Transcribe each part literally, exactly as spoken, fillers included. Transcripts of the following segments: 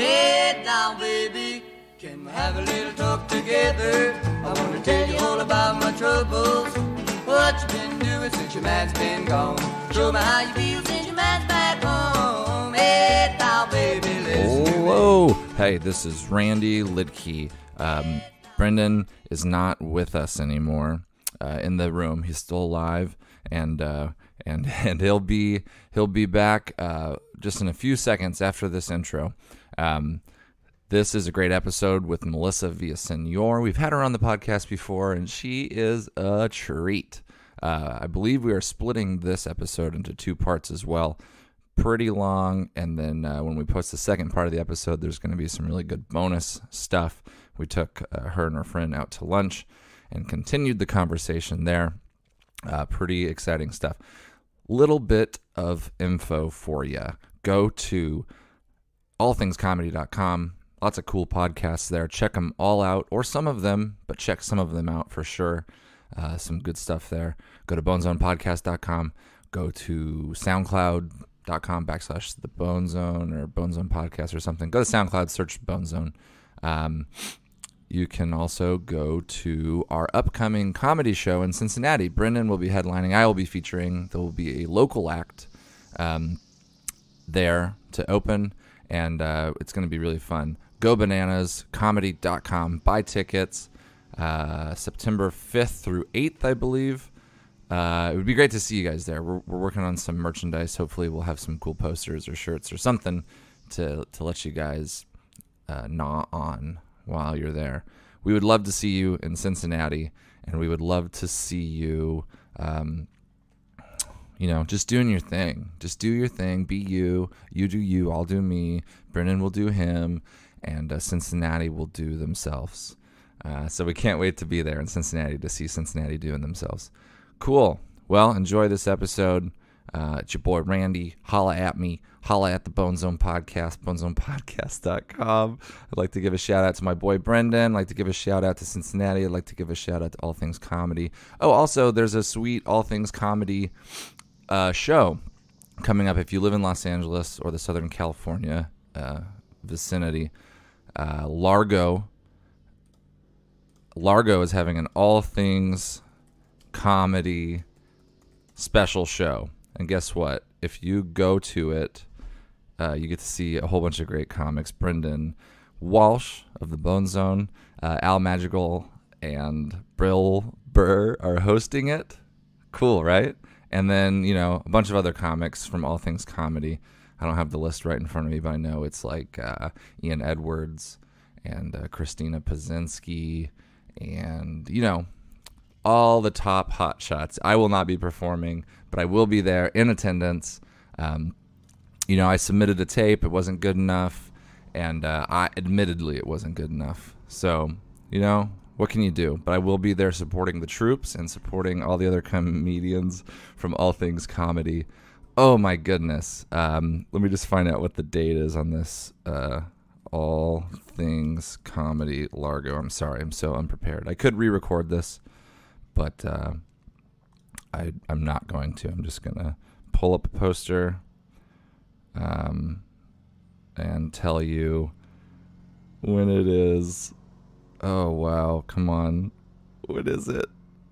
Head down, baby, can we have a little talk together? I want to tell you all about my troubles. What you been doing since your man's been gone? Show me how you feel since your man's back home. Head down, baby, listen to me. Hello. Hey, this is Randy Lidkey. Um, Brendon is not with us anymore uh, in the room. He's still alive, and uh, and and he'll be he'll be back uh, just in a few seconds after this intro. Um, this is a great episode with Melissa Villasenor. We've had her on the podcast before, and she is a treat. Uh, I believe we are splitting this episode into two parts as well. Pretty long, and then uh, when we post the second part of the episode, there's going to be some really good bonus stuff. We took uh, her and her friend out to lunch and continued the conversation there. Uh, pretty exciting stuff. Little bit of info for you. Go to all things comedy dot com. Lots of cool podcasts there. Check them all out, or some of them, but check some of them out for sure. Uh, some good stuff there. Go to bone zone podcast dot com. Go to soundcloud dot com backslash the Bone Zone or Bone Zone Podcast or something. Go to SoundCloud, search Bone Zone. Um, you can also go to our upcoming comedy show in Cincinnati. Brendon will be headlining. I will be featuring. There will be a local act um, there to open, and uh, it's going to be really fun. Go bananas comedy dot com. Buy tickets uh, September fifth through eighth, I believe. Uh, it would be great to see you guys there. We're, we're working on some merchandise. Hopefully we'll have some cool posters or shirts or something to, to let you guys uh, gnaw on while you're there. We would love to see you in Cincinnati, and we would love to see you, um, you know, just doing your thing. Just do your thing. Be you. You do you. I'll do me. Brendon will do him, and uh, Cincinnati will do themselves. Uh, so we can't wait to be there in Cincinnati to see Cincinnati doing themselves. Cool. Well, enjoy this episode. Uh, it's your boy Randy. Holla at me. Holla at the Bone Zone Podcast, bone zone podcast dot com. I'd like to give a shout out to my boy Brendon. I'd like to give a shout out to Cincinnati. I'd like to give a shout out to All Things Comedy. Oh, also, there's a sweet All Things Comedy uh, show coming up if you live in Los Angeles or the Southern California uh, vicinity. Uh, Largo. Largo is having an All Things Comedy special show, and guess what? If you go to it, uh, you get to see a whole bunch of great comics. Brendon Walsh of the Bone Zone, uh, Al Madrigal, and Bill Burr are hosting it. Cool, right? And then, you know, a bunch of other comics from All Things Comedy. I don't have the list right in front of me, but I know it's like uh, Ian Edwards and uh, Christina Pazinski, and, you know, all the top hot shots. I will not be performing, but I will be there in attendance. Um, you know, I submitted a tape. It wasn't good enough, and uh, I admittedly it wasn't good enough. So, you know, what can you do? But I will be there supporting the troops and supporting all the other comedians from All Things Comedy. Oh, my goodness. Um, let me just find out what the date is on this uh, All Things Comedy Largo. I'm sorry. I'm so unprepared. I could re-record this, but uh, I, I'm not going to. I'm just going to pull up a poster um, and tell you when it is. Oh, wow. Come on. What is it?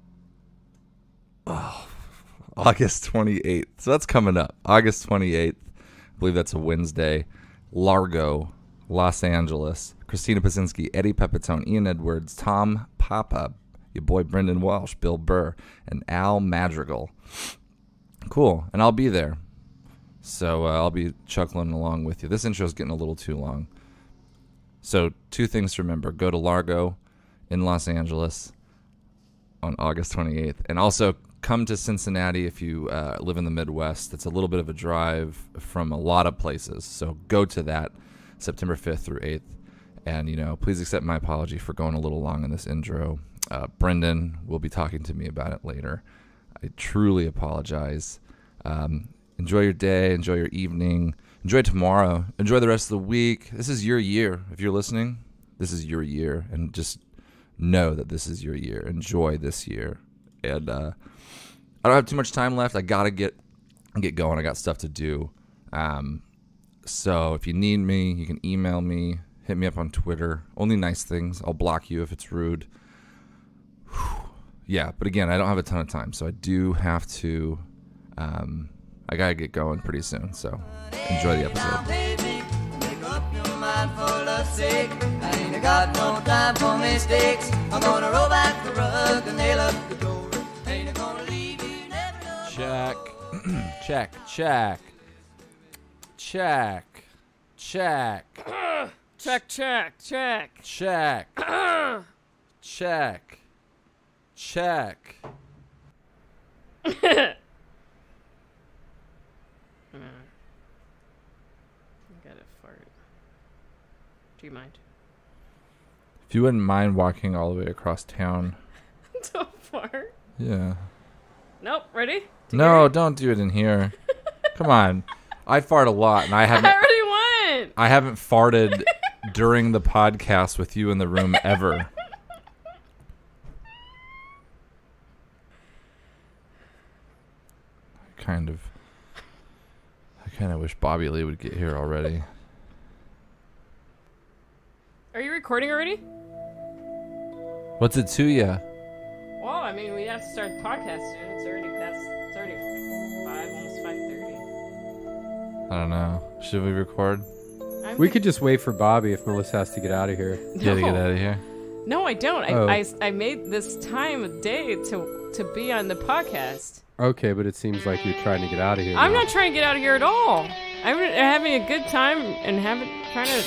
Oh, August twenty-eighth. So that's coming up. August twenty-eighth. I believe that's a Wednesday. Largo, Los Angeles. Christina Pazinski, Eddie Pepitone, Ian Edwards, Tom Papa, your boy Brendon Walsh, Bill Burr, and Al Madrigal. Cool. And I'll be there. So uh, I'll be chuckling along with you. This intro is getting a little too long. So two things to remember. Go to Largo in Los Angeles on August twenty-eighth. And also come to Cincinnati if you uh, live in the Midwest. It's a little bit of a drive from a lot of places. So go to that September fifth through eighth. And, you know, please accept my apology for going a little long in this intro. Uh, Brendon will be talking to me about it later. I truly apologize. Um, enjoy your day. Enjoy your evening. Enjoy tomorrow. Enjoy the rest of the week. This is your year. If you're listening, this is your year. And just know that this is your year. Enjoy this year. And uh, I don't have too much time left. I got to get get going. I got stuff to do. Um, So if you need me, you can email me, hit me up on Twitter. Only nice things. I'll block you if it's rude. Whew. Yeah, but again, I don't have a ton of time, so I do have to, um, I gotta get going pretty soon, so enjoy the episode. I ain't got no time for mistakes. I'm gonna roll back the rug and nail up the door. Ain't gonna leave you never know. Check, check, check, check, check, Check, check, check. check, check, check. I gotta fart. Do you mind? If you wouldn't mind walking all the way across town. Don't fart. Yeah. Nope. Ready? To No, hear it? don't do it in here. Come on. I fart a lot, and I I haven't. already won. I haven't farted during the podcast with you in the room ever. I kind of. I kind of wish Bobby Lee would get here already. Are you recording already? What's it to ya? Well, I mean, we have to start the podcast soon. It's already past. It's already five, almost five thirty. I don't know. Should we record? We could just wait for Bobby if Melissa has to get out of here. You gotta get out of here. No, I don't. I, Oh. I, I made this time of day to to be on the podcast. Okay, but it seems like you're trying to get out of here. I'm now. not trying to get out of here at all. I'm having a good time and having trying to.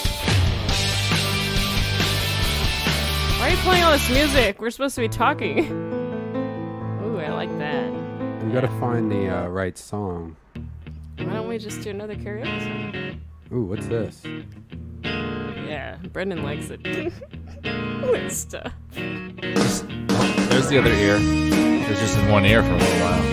Why are you playing all this music? We're supposed to be talking. Ooh, I like that. You gotta find the uh, right song. Why don't we just do another karaoke song? Ooh, what's this? Yeah, Brendon likes it. This stuff. There's the other ear. It was just in one ear for a little while.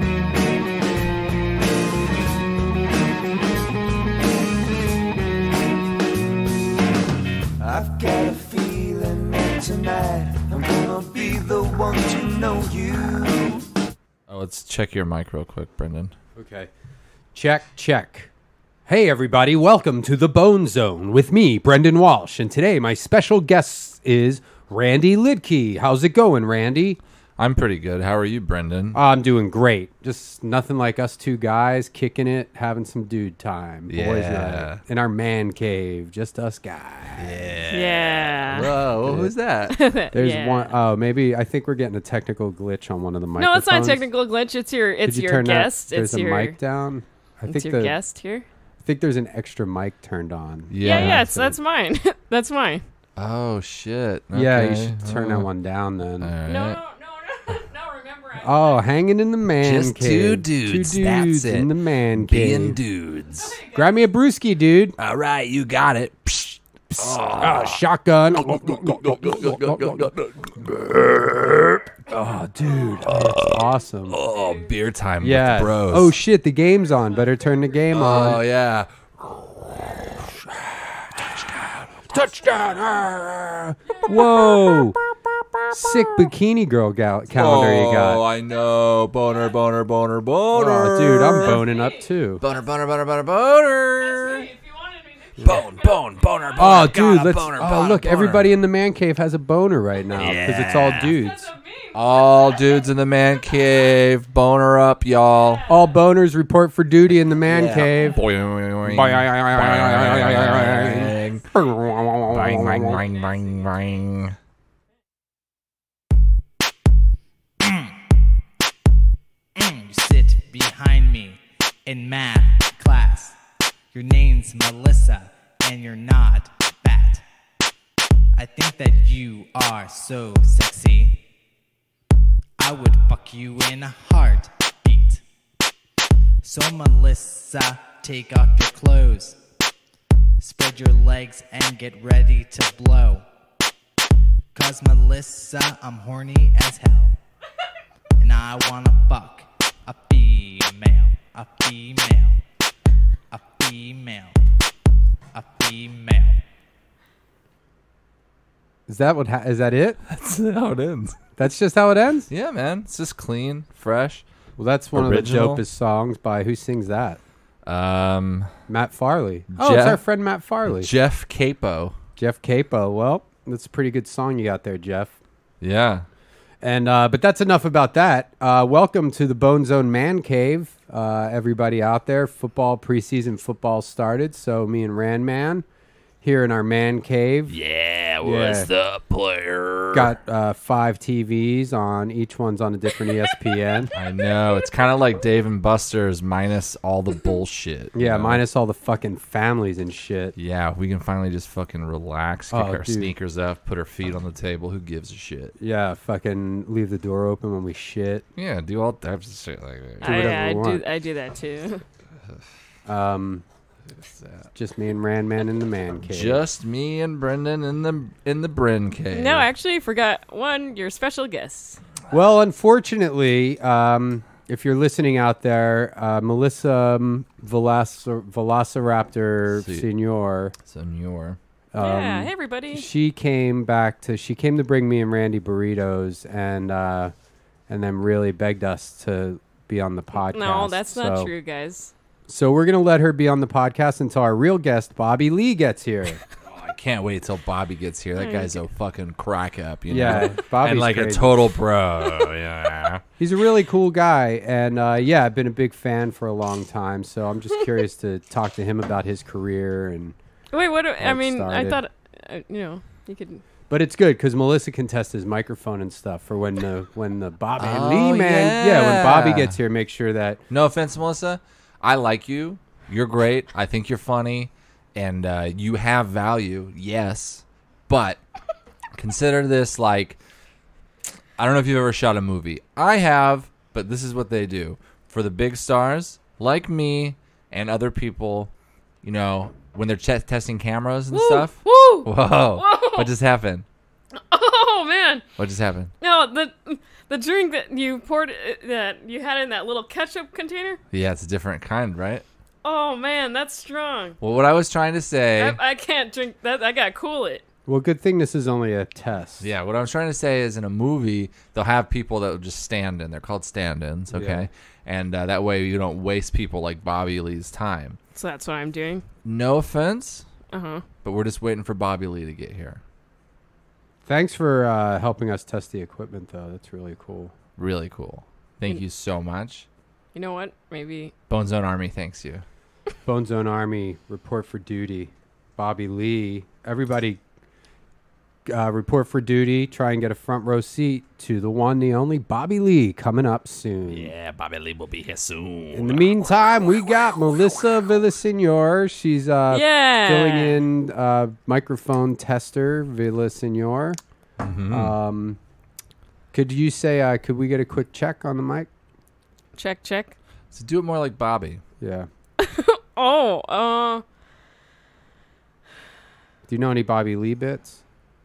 I've got a feeling that tonight I'm gonna be the one to know you. Oh, let's check your mic real quick, Brendon. Okay. Check, check. Hey, everybody. Welcome to the Bone Zone with me, Brendan Walsh. And today my special guest is Randy Lidkey. How's it going, Randy? I'm pretty good. How are you, Brendon? I'm doing great. Just nothing like us two guys kicking it, having some dude time. Boys Yeah. night. In our man cave. Just us guys. Yeah. Whoa, who's that? There's Yeah. one oh maybe I think we're getting a technical glitch on one of the microphones. No, it's not a technical glitch. It's your Could it's you your turn that- guest. There's it's a your mic down. I it's think your the guest here. I think there's an extra mic turned on. Yeah, Yeah. yeah. It's, that's mine. That's mine. Oh, shit. Yeah, you Okay. should turn oh. that one down then. All right. No, no, no, no, no. Remember, I, Oh, hanging in the man Just two cave. dudes, Two that's dudes it. in the man Being cave. dudes. Grab me a brewski, dude. All right, you got it. Psh, psh. Ah, shotgun. Oh, dude. That's awesome. Oh, beer time Yeah. with the bros. Oh, shit. The game's on. Better turn the game Oh, on. yeah. Touchdown. Ah. Whoa. Sick bikini girl gal- calendar you Oh, got. I know. Boner, boner, boner, boner. Oh, dude, I'm boning up too. Boner, boner, boner, boner, boner. if you wanted me to. Bone, bone, boner, boner. Oh, got dude, a let's. boner, Oh, boner, look, boner. everybody in the man cave has a boner right now because it's all dudes. Because of me. All dudes in the man cave. Boner up, y'all. All boners report for duty in the man cave. Boing, boing, boing, boing, boing, boing. Mm, you sit behind me in math class. Your name's Melissa, and you're not fat. I think that you are so sexy. I would fuck you in a heartbeat. So Melissa, take off your clothes. Spread your legs and get ready to blow. Cause Melissa, I'm horny as hell. And I wanna fuck a female, a female, a female, a female. Is that what? Ha- is that it? That's how it ends. That's just how it ends. Yeah, man. It's just clean, fresh. Well, that's one Original. of the dopest songs by who sings that? Um, Matt Farley. Oh, it's Jeff- our friend Matt Farley. Jeff Capo. Jeff Capo. Well, that's a pretty good song you got there, Jeff. Yeah. And uh, but that's enough about that. Uh, welcome to the Bone Zone Man Cave, uh, everybody out there. Football preseason football started, so me and Ran Man here in our man cave. Yeah, what's up, player? Got uh, five T Vs on. Each one's on a different E S P N. I know. It's kind of like Dave and Buster's minus all the bullshit. you Yeah, know? minus all the fucking families and shit. Yeah, we can finally just fucking relax, kick Oh, our dude. sneakers up, put our feet on the table. Who gives a shit? Yeah, fucking leave the door open when we shit. Yeah, do all types of shit like that. Do whatever I, I we do. want. I do that too. Um, just me and Ran Man in the man cave. Just me and Brendon in the in the Bren cave. No, actually, I forgot one. Your special guest. Well, unfortunately, um, if you're listening out there, uh, Melissa um, Velas- Velociraptor See. Senior, Senor. um, yeah. Hey, everybody. she came back to she came to bring me and Randy burritos, and uh, and then really begged us to be on the podcast. No, that's not So- true, guys. So we're gonna let her be on the podcast until our real guest, Bobby Lee, gets here. I can't wait till Bobby gets here. That Hey. guy's a fucking crack up, you Yeah, know? Bobby's and like crazy. a total bro. Yeah. He's a really cool guy, and uh, yeah, I've been a big fan for a long time. So I'm just curious to talk to him about his career, and Wait, what? do- I it mean, I started. thought, uh, you know, you could. but it's good because Melissa can test his microphone and stuff for when the when the Bobby Oh, Lee man, yeah. when yeah. Bobby gets here, make sure that No offense, Melissa. I like you. You're great. I think you're funny, and uh, you have value. Yes, but consider this like I don't know if you've ever shot a movie. I have, but this is what they do for the big stars like me and other people. You know, when they're ch- testing cameras and Woo, stuff. Woo! Whoa! Whoa! What just happened? Oh man! What just happened? No, the the drink that you poured uh, that you had in that little ketchup container. Yeah, it's a different kind, right? Oh man, that's strong. Well, what I was trying to say. I, I can't drink that. I gotta cool it. well, good thing this is only a test. Yeah, what I'm trying to say is in a movie, they'll have people that will just stand in. They're called stand-ins, okay? And uh, that way you don't waste people like Bobby Lee's time. So that's what I'm doing. No offense, Uh huh. but we're just waiting for Bobby Lee to get here. Thanks for uh, helping us test the equipment, though. That's really cool. Really cool. Thank Mm. you so much. You know what? Maybe. Bone Zone Army thanks you. Bone Zone Army, report for duty. Bobby Lee, everybody, uh, report for duty. Try and get a front row seat to the one, the only Bobby Lee coming up soon. Yeah, Bobby Lee will be here soon. In the meantime, we got Melissa Villasenor. She's uh, Yeah. filling in uh, microphone tester Villasenor. Mhm. Um, could you say, uh, could we get a quick check on the mic? Check, check. So do it more like Bobby. Yeah. Oh, uh, Do you know any Bobby Lee bits?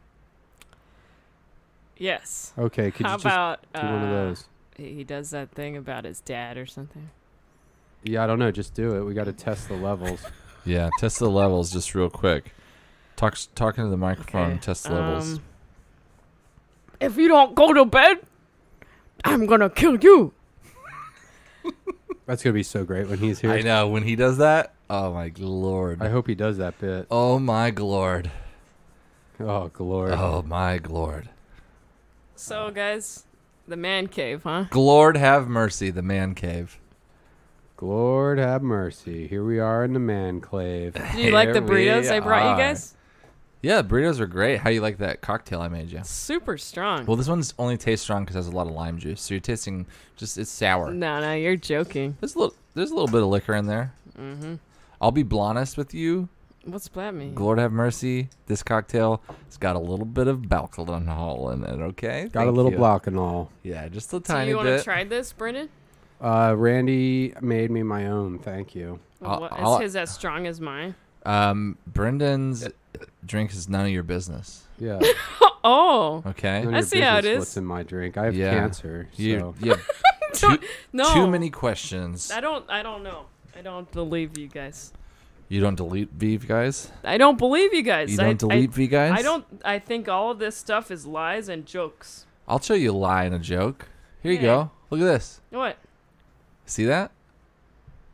yes. Okay, could How you just about do one of uh, those? He does that thing about his dad or something. Yeah, I don't know. Just do it. We got to test the levels. Yeah, test the levels just real quick. Talk, talking to the microphone, Okay, test the levels. um, If you don't go to bed, I'm gonna kill you. That's gonna be so great when he's here. I know, when he does that, oh my lord. I hope he does that bit. Oh my lord. Oh, glory. Oh my lord. So, guys, the man cave, huh? Lord have mercy, the man cave. Lord have mercy. Here we are in the man clave. Do you like the Here we burritos I brought are. you guys? Yeah, burritos are great. How you like that cocktail I made you? Super strong. Well, this one's only tastes strong because it has a lot of lime juice. So you're tasting just it's sour. No, no, you're joking. There's a little there's a little bit of liquor in there. Mm-hmm. I'll be honest with you. What's that mean? Lord have mercy. This cocktail has got a little bit of alcohol in it. Okay, Got a Thank little you. block and all. Yeah, just a Do tiny you want bit. to try this, Brendon? Uh, Randy made me my own. Thank you. I'll- What, I'll- is his as strong as mine? Um, Brendan's drink is none of your business. Yeah. Oh, Okay. None of I your see how it business is. What's in my drink? I have Yeah. cancer. You, So. you have too, no. too many questions. I don't. I don't know. I don't believe you guys. You don't delete V guys? I don't believe you guys. You I, don't delete I, V guys? I don't. I think all of this stuff is lies and jokes. I'll show you a lie and a joke. Here you Yeah. go. Look at this. What? See that?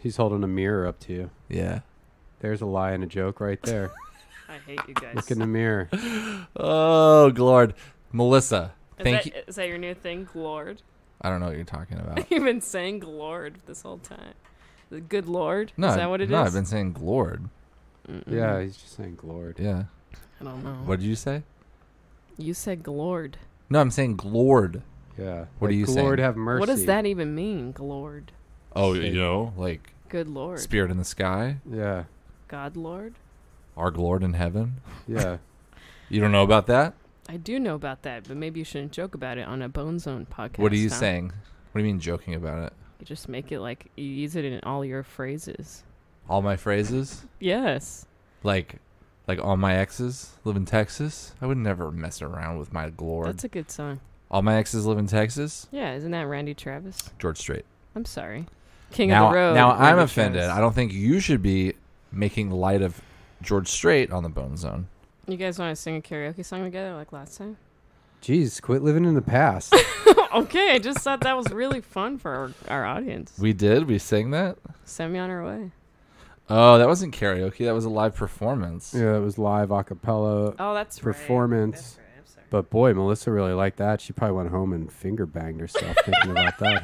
He's holding a mirror up to you. Yeah. There's a lie and a joke right there. I hate you guys. Look in the mirror. Oh, Lord. Melissa, Is thank that, you. is that your new thing, Glord? I don't know what you're talking about. You've been saying Glord this whole time. The good Lord? No, is that what it no, is? I've been saying Glord. Mm-mm. Yeah, he's just saying Glord. Yeah. I don't know. What did you say? You said Glord. No, I'm saying Glord. Yeah. What like, are you saying? Lord have mercy. What does that even mean, Glord? Oh, Say- you know, like Good Lord. Spirit in the sky, Yeah. God Lord? our Lord in heaven. Yeah. You don't know about that? I do know about that, but maybe you shouldn't joke about it on a Bone Zone podcast. What are you huh? saying? What do you mean joking about it? You just make it like you use it in all your phrases. All my phrases? Yes. Like, like all my exes live in Texas? I would never mess around with my Glord. That's a good song. All my exes live in Texas? Yeah, isn't that Randy Travis? George Strait. I'm sorry. King now, of the Road. now I'm Randy offended. Travis. I don't think you should be making light of George Strait on the Bone Zone. You guys want to sing a karaoke song together like last time? Jeez, quit living in the past. Okay, I just thought that was really fun for our, our audience. We did? We sang that? Send me on our way. Oh, that wasn't karaoke. That was a live performance. Yeah, it was live a cappella Oh, that's performance. right. That's right. I'm sorry. But boy, Melissa really liked that. She probably went home and finger banged herself thinking about that,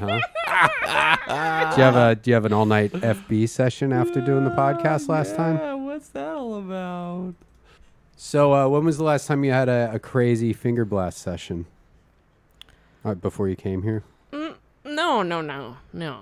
huh? do you have a do you have an all night F B session after doing the podcast last time? Yeah, what's that all about? So uh, when was the last time you had a, a crazy finger blast session? Uh, before you came here? Mm, no, no, no, no.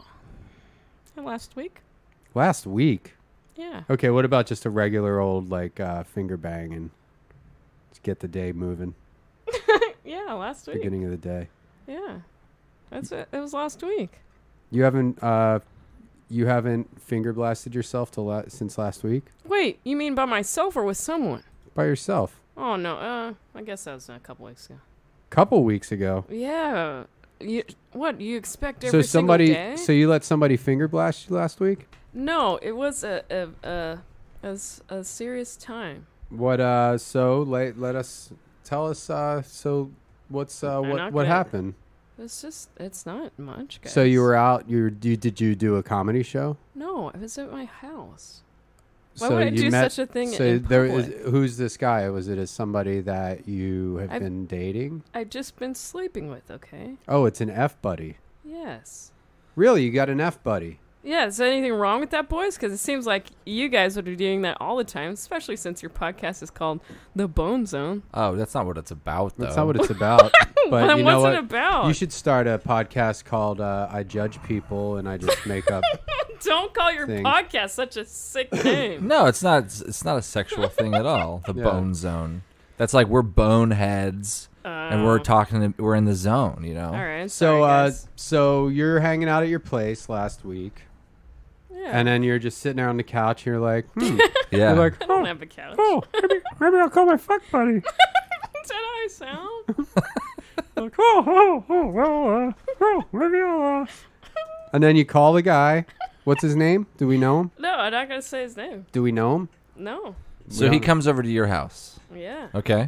Uh, Last week? Last week. Yeah. Okay, what about just a regular old like uh, finger bang and just get the day moving? Yeah, last week. Beginning of the day. Yeah. That's it. It was last week. You haven't uh, you haven't finger blasted yourself till la- since last week Wait, you mean by myself or with someone? by yourself? Oh, no. Uh, I guess that was a couple weeks ago. Couple weeks ago. Yeah. You, what, you expect So every somebody, single day? so you let somebody finger blast you last week? No, it was a a, a, a, s- a serious time. What? Uh, so let let us tell us. Uh, so what's uh, I'm what not what gonna- happened? It's just, it's not much, guys. So you were out. You, were, you did you do a comedy show? No, I was at my house. Why so would I you do met, such a thing So in there public? is. Who's this guy? Was it as somebody that you have I've- been dating? I've just been sleeping with, okay? Oh, it's an F buddy. Yes. Really, you got an F buddy? Yeah, is there anything wrong with that, boys? Because it seems like you guys would be doing that all the time, especially since your podcast is called The Bone Zone. Oh, that's not what it's about, though. That's not what it's about. But Then you know what's what? it about? You should start a podcast called uh, "I Judge People" and I just make up. Don't call your thing. podcast such a sick name. No, it's not. It's, it's not a sexual thing at all. The Yeah. Bone Zone. That's like we're boneheads, and we're Oh. talking. To, we're in the zone, you know. All right. So, sorry, uh, guys. so you're hanging out at your place last week, Yeah. and then you're just sitting there on the couch. And you're like, hmm. Yeah. You're like, I don't oh, have a couch. oh, maybe, maybe I'll call my fuck buddy. That's how I sound. Like, oh, oh, oh, well, uh, oh, maybe I'll. Uh. And then you call the guy. What's his name? Do we know him? No, I'm not going to say his name. Do we know him? No. so We he don't- comes over to your house. Yeah. Okay.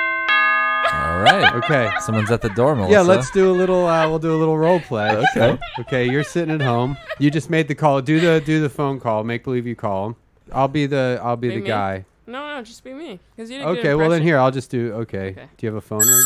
All right. Okay. Someone's at the door, Melissa. Yeah, let's do a little. Uh, we'll do a little role play. Okay. Okay, you're sitting at home. You just made the call. Do the do the phone call. Make believe you call him. I'll be the I'll be, Be the me? guy. No, no, just be me. Because you did a good Okay, well then impression. here I'll just do. Okay. Okay. Do you have a phone ring?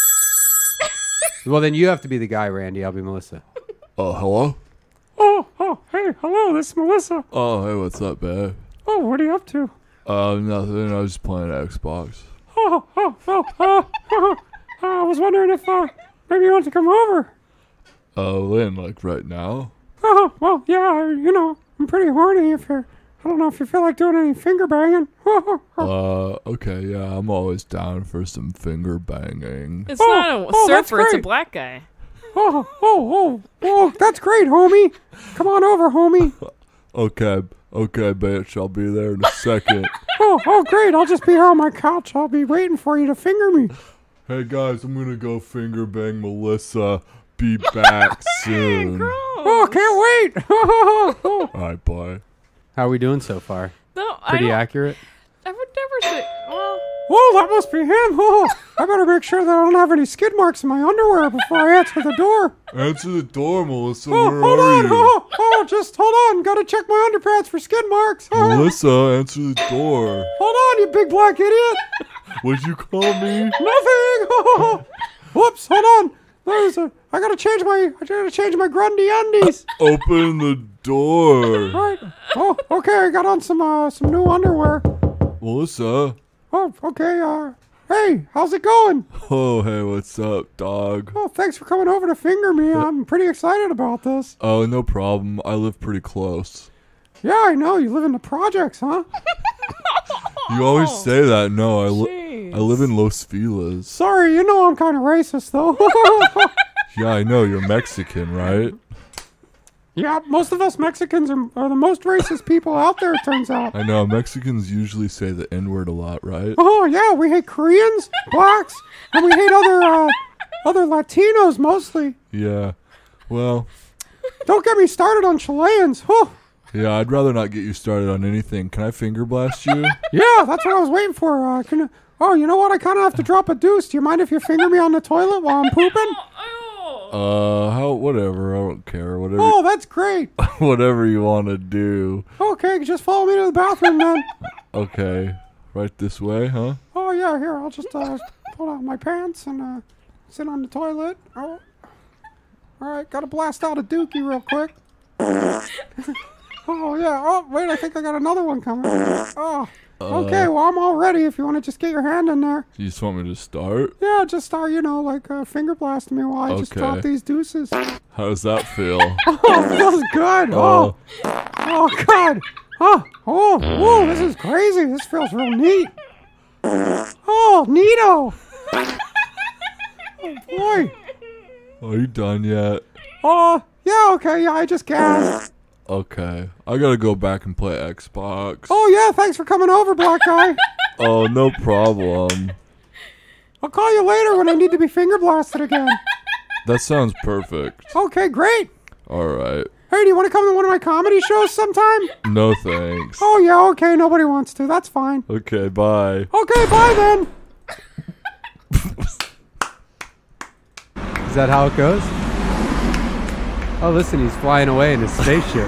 Well then you have to be the guy, Randy. I'll be Melissa. Oh, hello. Oh, oh, hey, hello. This is Melissa. Oh, hey, what's up, babe? Oh, what are you up to? Uh, nothing. I was just playing Xbox. Oh, oh, oh, oh, oh. I was wondering if uh, maybe you want to come over. Oh, Lynn, like right now? Oh, well, yeah, you know, I'm pretty horny. If you're, I don't know if you feel like doing any finger banging. Uh, okay, yeah, I'm always down for some finger banging. It's Oh, not a oh, that's surfer, it's a great. black guy. Oh, oh, oh, oh, that's great, homie. Come on over, homie. Okay, okay, bitch, I'll be there in a second. Oh, oh, great. I'll just be here on my couch. I'll be waiting for you to finger me. Hey, guys, I'm gonna go finger bang Melissa. Be back soon. Oh, can't wait. Alright, bye. How are we doing so far? No, I Pretty don't, accurate? I would never say. Well, Oh, that must be him. Oh, I better make sure that I don't have any skid marks in my underwear before I answer the door. Answer the door, Melissa. Oh, Where hold are on. you? Oh, oh, just hold on. Gotta check my underpants for skid marks. Oh, Melissa, answer the door. hold on, you big black idiot. What'd you call me? Nothing. Whoops, hold on. There's a. I gotta change my. I gotta change my Grundy undies. Open the door. All right. Oh, okay. I got on some uh some new underwear. Melissa. Oh, okay. Uh, hey, how's it going? Oh, hey, what's up, dog? Oh, thanks for coming over to finger me. I'm pretty excited about this. Oh, no problem. I live pretty close. Yeah, I know. You live in the projects, huh? You always say that. No, I, li- Jeez. I live in Los Feliz. Sorry, you know I'm kind of racist, though. Yeah, I know. You're Mexican, right? Yeah, most of us Mexicans are, are the most racist people out there, it turns out. I know. Mexicans usually say the N-word a lot, right? Oh, yeah, we hate Koreans, blacks, and we hate other uh, other Latinos mostly. Yeah. Well, Don't get me started on Chileans. Whew. yeah, I'd rather not get you started on anything. Can I finger blast you? Yeah, that's what I was waiting for. Uh, can, oh, you know what? I kind of have to drop a deuce. Do you mind if you finger me on the toilet while I'm pooping? Uh, how, whatever. I don't care. Whatever, Oh, that's great. whatever you want to do. Okay, just follow me to the bathroom then. Okay. Right this way, huh? Oh, yeah, here. I'll just uh, pull out my pants and uh, sit on the toilet. Oh. All right, gotta blast out a dookie real quick. Oh, yeah. Oh, wait, I think I got another one coming. Oh. Okay, well, I'm all ready if you want to just get your hand in there. You just want me to start? Yeah, just start, you know, like uh, finger blasting me while I just Okay. drop these deuces. How does that feel? Oh, it feels good. Oh, oh, God. Oh, oh, whoa, this is crazy. This feels real neat. Oh, neato. Oh, boy. Are you done yet? Oh, yeah, okay, yeah, I just gasped. Okay. I gotta go back and play Xbox. Oh, yeah, thanks for coming over, black guy. Oh, no problem. I'll call you later when I need to be finger blasted again. That sounds perfect. Okay, great. All right. Hey, do you want to come to one of my comedy shows sometime? No thanks. Oh, yeah, okay, nobody wants to. That's fine. Okay, bye. Okay, bye then. Is that how it goes? Oh, listen, he's flying away in his spaceship.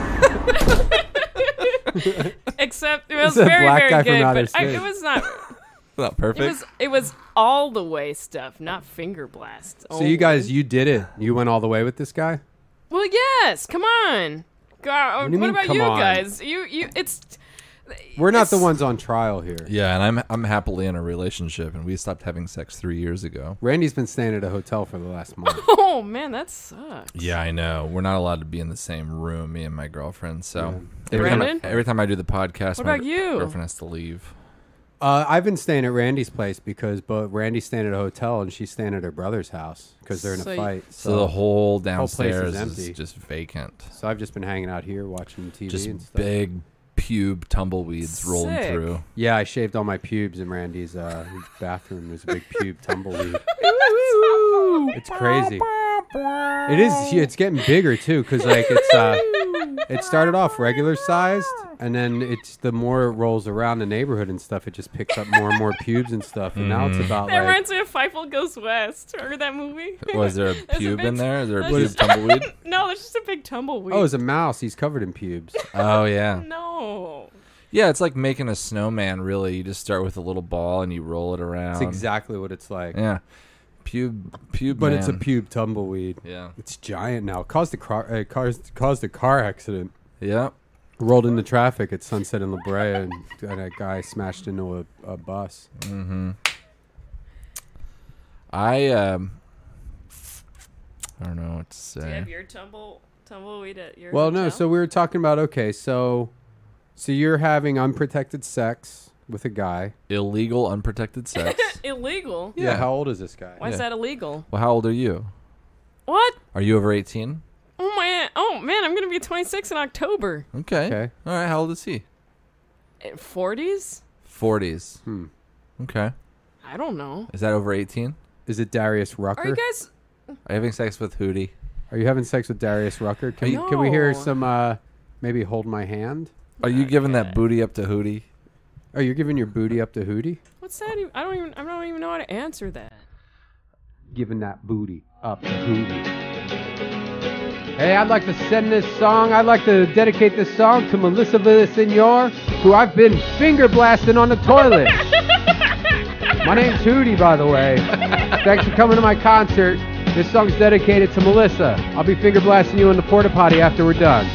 Except it was a very, black very guy from good, outer but I, space. it was not. Not It perfect. was it was all the way stuff, not finger blasts. So you guys, you did it. You went all the way with this guy? Well, yes. Come on. God, What do you what mean, about come you on? guys? You you it's. We're not the it's- ones on trial here. Yeah, and I'm I'm happily in a relationship, and we stopped having sex three years ago. Randy's been staying at a hotel for the last month. Oh man, that sucks. Yeah, I know. We're not allowed to be in the same room, me and my girlfriend. So every, time I, Brendon? every time I do the podcast, What my about you? girlfriend has to leave. Uh, I've been staying at Randy's place because but Randy's staying at a hotel and she's staying at her brother's house because they're in So a you- fight. So, the whole place is downstairs is, empty. just vacant. So I've just been hanging out here watching T V Just and stuff. big pube tumbleweeds rolling Sick. through. Yeah, I shaved all my pubes in Randy's uh, bathroom. There's a big pube tumbleweed. It's crazy. It is. It's getting bigger too, because like it's. Uh, it started off regular sized, and then it's the more it rolls around the neighborhood and stuff, it just picks up more and more pubes and stuff. And now it's about That like. reminds me of Fievel Goes West. Remember that movie? Was there a There's a pube big- in there? Is there a there's pube just- tumbleweed? No, it's just a big tumbleweed. Oh, it's a mouse. He's covered in pubes. Oh yeah, No. yeah. It's like making a snowman. Really, you just start with a little ball and you roll it around. That's exactly what it's like. Yeah, pube, pube. But it's a man. pube tumbleweed. Yeah, It's giant now. It caused a car. Uh, caused caused a car accident. yeah. Rolled into traffic at Sunset and La Brea, and, and a guy smashed into a, a bus. Mm-hmm. I um, I don't know what to Do you have say. your tumble tumbleweed at your Well, no. hotel? So we were talking about okay. So, so you're having unprotected sex with a guy. Illegal, unprotected sex. illegal. Yeah. How old is this guy? Why is Yeah. that illegal? Well, how old are you? What? Are you over eighteen? Oh man! Oh man! I'm gonna be twenty-six in October. Okay. Okay. All right. How old is he? Forties? Forties. Hmm. Okay. I don't know. Is that over eighteen? Is it Darius Are you Rucker? guys? Are you having sex with Hootie? Are you having sex with Darius Rucker? Can, No. can we hear some? Uh, maybe hold my hand. Are you Not giving yet. that booty up to Hootie? Oh, you're giving your booty up to Hootie? What's that? Even? I don't even. I don't even know how to answer that. giving that booty up to Hootie. Hey, I'd like to send this song, I'd like to dedicate this song to Melissa Villasenor, who I've been finger blasting on the toilet. My name's Hootie, by the way. Thanks for coming to my concert. This song's dedicated to Melissa. I'll be finger blasting you in the porta potty after we're done.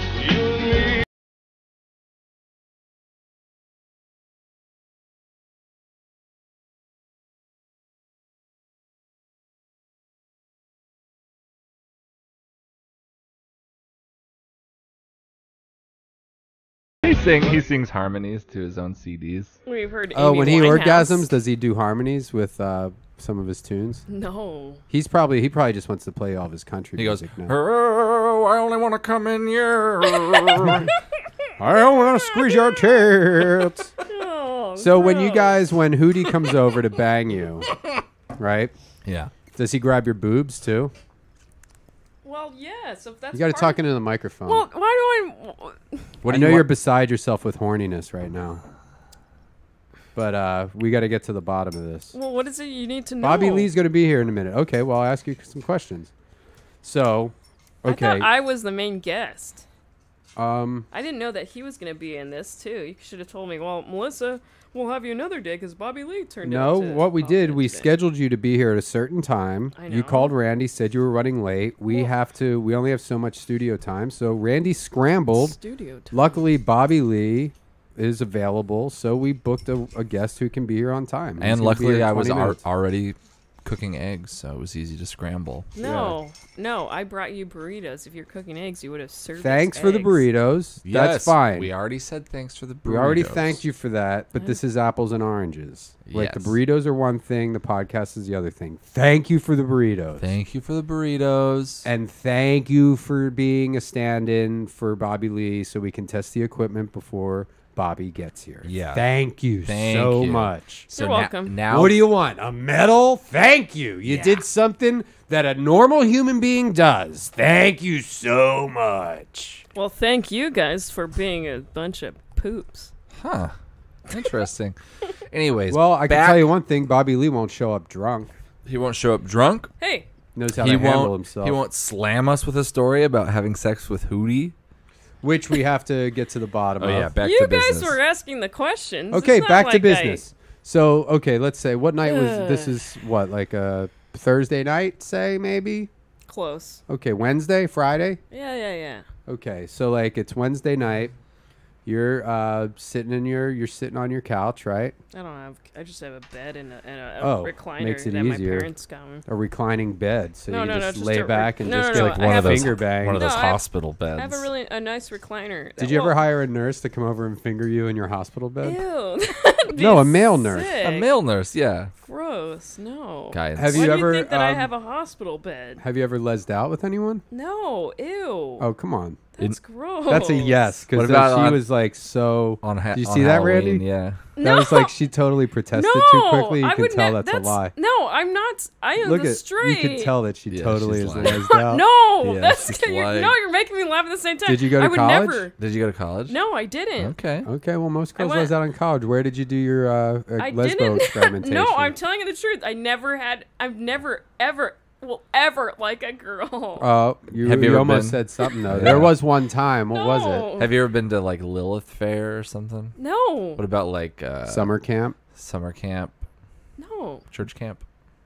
He sing he sings harmonies to his own C Ds. We've heard. Oh, Amy when he Winehouse. orgasms, does he do harmonies with uh, some of his tunes? No. He's probably he probably just wants to play all of his country He goes, music now. "Oh, I only want to come in here." I don't want to squeeze your tits. Oh, So when you gross. guys, when Hootie comes over to bang you, right? Yeah. Does he grab your boobs too? Well, yes. If that's You got to part talk of- into the microphone. Well, why do I? What I know you're beside yourself with horniness right now. But uh, we got to get to the bottom of this. Well, what is it you need to know? Bobby Lee's going to be here in a minute. Okay, well, I'll ask you some questions. So, okay. I thought I was the main guest. um, I didn't know that he was going to be in this too. You should have told me. Well, Melissa, we'll have you another day because Bobby Lee turned. no, out to what we pop did, in we today. scheduled you to be here at a certain time. I You know. called Randy, said you were running late. We Well- have to, we only have so much studio time. So Randy scrambled. studio time. Luckily, Bobby Lee is available, so we booked a, a guest who can be here on time. He's And gonna be luckily, here in I was twenty ar- minutes. already cooking eggs, so it was easy to scramble. No, no, I brought you burritos. If you're cooking eggs, you would have served. us Thanks for the eggs. burritos. That's Yes, fine. We already said thanks for the burritos. We already thanked you for that, but this is apples and oranges. Like the Yes. burritos are one thing, the podcast is the other thing. Thank you for the burritos. Thank you for the burritos. And thank you for being a stand-in for Bobby Lee so we can test the equipment before Bobby gets here. Yeah. Thank you Thank so you. much. So You're na- welcome. Now, What do you want? A medal? Thank you. You Yeah. did something that a normal human being does. Thank you so much. Well, thank you guys for being a bunch of poops. Huh? Interesting. Anyways, Well, I can back- tell you one thing. Bobby Lee won't show up drunk. he won't show up drunk. Hey, Knows how He to handle won't. himself. He won't slam us with a story about having sex with Hootie. Which we have to get to the bottom Oh of. yeah, back you to guys business. were asking the questions. Okay, It's not back to like business. So, okay, let's say what night was Ugh. this? Is what, like a Thursday night? Say maybe. I, close. Okay, Wednesday, Friday. Yeah, yeah, yeah. Okay, so like it's Wednesday night. You're uh, sitting in your you're sitting on your couch, right? I don't have. I just have a bed and a, and a, a Oh, recliner makes it that easier. my parents got me. A reclining bed, so No, you no, no, just just lay a re- back and no, just no, no, like I have a- finger bang. One of No, those I have- hospital beds. I have a really a nice recliner. Did you ever Well, hire a nurse to come over and finger you in your hospital bed? Ew. that'd be No, a male nurse. sick. a male nurse, yeah. Gross. No. Guy in Have Why you do ever, you think that I um, have a hospital bed? Have you ever lesed out with anyone? No. Ew. Oh, come on. That's gross. That's a yes, What because about she on- was like so. on ha- Did you on see that, Halloween, Randy? Yeah. That No. was like she totally protested no, too quickly. You I can would tell ne- that's, a lie. No, I'm not. I am Look the at straight. you can tell that she Yeah, totally she's is lying. lesed out. No, Yeah, that's she's you're, lying. no. You're making me laugh at the same time. Did you go to I would college? never. Did you go to college? No, I didn't. Okay. Okay, well, most girls went- les out in college. Where did you do your uh, uh, I lesbo didn't. experimentation? No, I'm telling you the truth. I never had. I've never ever will ever like a girl. Oh, you, Have you you ever almost been- said something though. Yeah. There was one time. What no. was it? Have you ever been to like Lilith Fair or something? No. What about like uh, Summer camp. summer camp, No. church camp?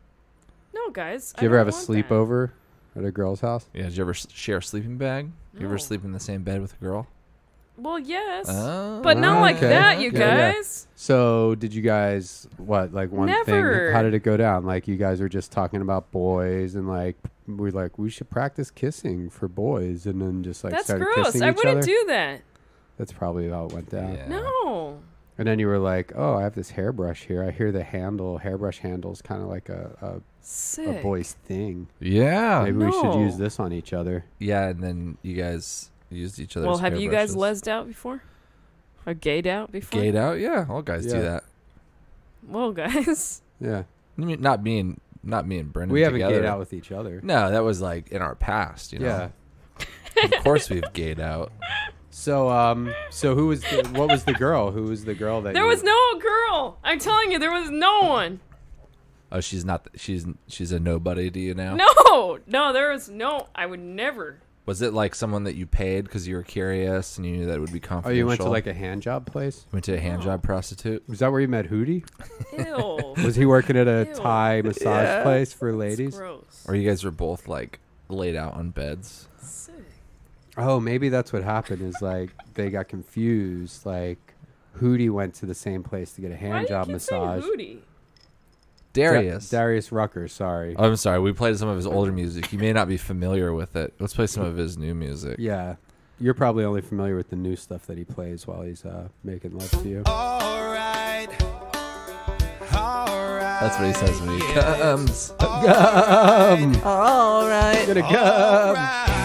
No, guys. Did you ever have a sleepover at a girl's house? Yeah. Did you ever s- share a sleeping bag? You No. ever sleep in the same bed with a girl? Well, yes. Oh, but not like okay. that, you Okay. Yeah. guys. So did you guys what like one Never. thing? How did it go down? Like you guys were just talking about boys and like we're like we should practice kissing for boys and then just like That's started gross. kissing I each wouldn't other. do that. That's probably how it went down. Yeah. No. And then you were like, "Oh, I have this hairbrush here. I hear the handle, hairbrush handle's kind of like a, a, a Sick. boy's thing. Yeah. Maybe we should No. use this on each other." Yeah, and then you guys used each other's Well, have you guys hairbrushes. lesed out before? Or gayed out before? Gayed out? Yeah, all guys do Yeah. that. Well, guys. Yeah, I mean, not me and not me and Brendon. we haven't together. gayed out with each other. No, that was like in our past. You know. Yeah. Of course, we've gayed out. So, um, so who was the, what was the girl? Who was the girl that There you, was no girl. I'm telling you, there was no one. Oh, she's not. She's she's a nobody to you now. No, no, there was no. I would never. Was it like someone that you paid because you were curious and you knew that it would be Oh, confidential? you went to like a hand job place? Went to a hand job prostitute. Was that where you met Hootie? Ew. Was he working at a Ew. Thai massage Yeah. place for It's ladies? gross. Or you guys were both like laid out on beds. Sick. Oh, maybe that's what happened. Is like they got confused. Like Hootie went to the same place to get a hand Why job do you keep saying massage. Hootie? Darius. Da- Darius Rucker. Sorry. Oh, I'm sorry. We played some of his older music. You may not be familiar with it. Let's play some of his new music. Yeah, you're probably only familiar with the new stuff that he plays while he's uh, making love to you. Alright. Alright. That's what he says when he comes. Gum. All right. Gonna gum.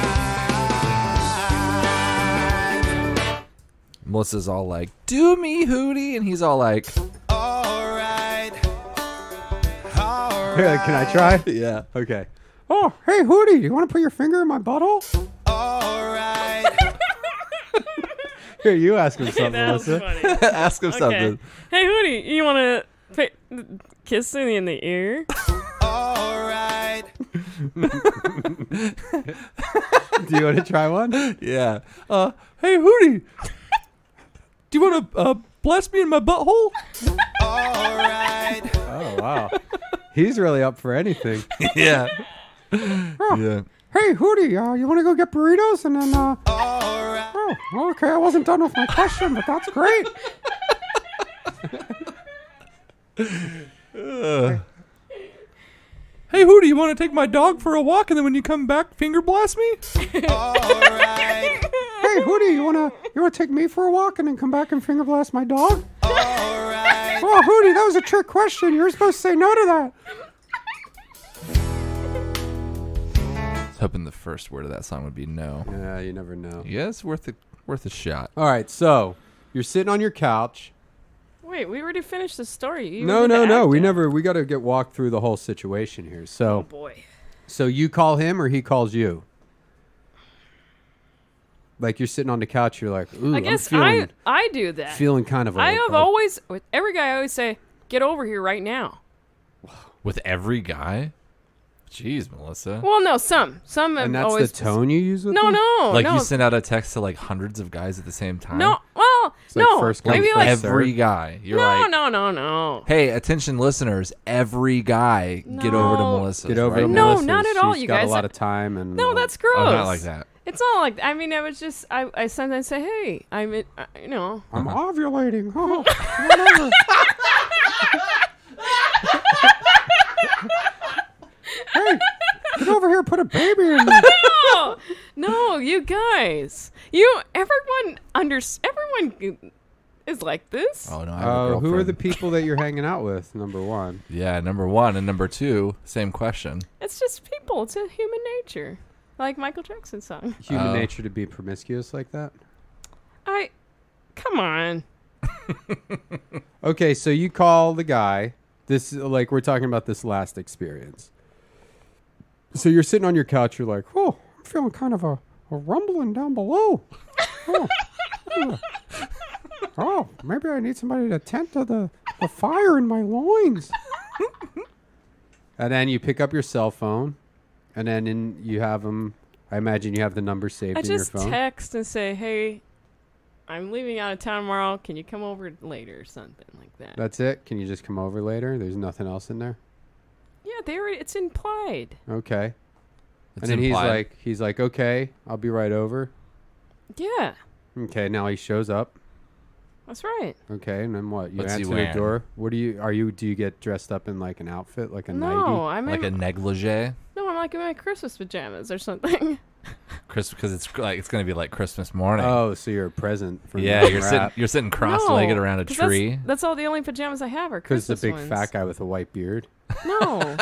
Melissa's all like, "Do me, Hootie," and he's all like, Alright. Can I try? "Yeah." Okay. Oh, hey Hootie, do you want to put your finger in my butthole? Alright. Here, you ask him something, That was Melissa. funny. Ask him Okay. something. Hey, Hootie, you want to kiss me in the ear? Alright. Do you want to try one? Yeah. Uh, hey, Hootie. Do you want to uh, blast me in my butthole? Alright. Oh wow, he's really up for anything. Yeah. Oh, Yeah. hey Hootie, uh, you want to go get burritos and then? Uh, Alright. oh, okay. I wasn't done with my question, but that's great. Hey, Hootie, you want to take my dog for a walk and then when you come back, finger blast me? Alright. Hey Hootie, you wanna you wanna take me for a walk and then come back and finger blast my dog? Alright. Oh Hootie, that was a trick question. You were supposed to say no to that. I was hoping the first word of that song would be no. Yeah, you never know. Yeah, it's worth a, worth a shot. All right, so you're sitting on your couch. Wait, we already finished the story. You No, did no, the no. We acting. never. We got to get walked through the whole situation here. Oh So, boy. so you call him or he calls you? Like you're sitting on the couch, you're like, ooh, I I'm guess feeling, I I do that. feeling kind of. a- I have a- always with every guy I always say, "Get over here right now." With every guy? Jeez, Melissa. Well, no, some some have and that's always the tone you use with No, them? no, like no, you send out a text to like hundreds of guys at the same time? no. Well, It's like no, first come, maybe first like serve. Every guy. You're no, like, no, no, no. hey, attention listeners, every guy, get over to No. Melissa. Get over right to now. No, Melissa's. not at all, She's you got guys. a lot of time and. No, uh, that's gross. Oh, not like that. It's not like I mean, I was just I I sometimes say, "Hey, I'm in, uh, you know." I'm ovulating. Oh, whatever. Hey, get over here. Put a baby in me. No, no, you guys, you everyone under everyone is like this. Oh, no, I have a Oh, who are girlfriend. the people that you're hanging out with? Number one. Yeah, number one. And number two, same question. It's just people. It's a human nature, like Michael Jackson's song. Human Oh. nature to be promiscuous like that. I, come on. Okay, so you call the guy. This like we're talking about this last experience. So you're sitting on your couch. You're like, oh, I'm feeling kind of a, a rumbling down below. Oh, oh. Oh, maybe I need somebody to tend to the, the fire in my loins. And then you pick up your cell phone, and then in, you have them. I imagine you have the number saved I in your just phone. text and say, "Hey, I'm leaving out of town tomorrow. Can you come over later or something like that?" That's it. Can you just come over later? There's nothing else in there. Yeah, they already, it's implied. Okay. It's and then implied. he's like, he's like, okay, I'll be right over. Yeah, Okay, now he shows up. that's right. Okay, and then what? You What's he answer the wearing? door. What do you? Are you? Do you get dressed up in like an outfit, like a No, nightie? I'm like a in, negligee. no, I'm like in my Christmas pajamas or something. Chris, because it's like it's gonna be like Christmas morning. Oh, so you're a present from yeah, you're rap. sitting you're sitting cross-legged No, around a 'cause that's- tree. That's, all the only pajamas I have are Because Christmas the big ones. fat guy with a white beard. No.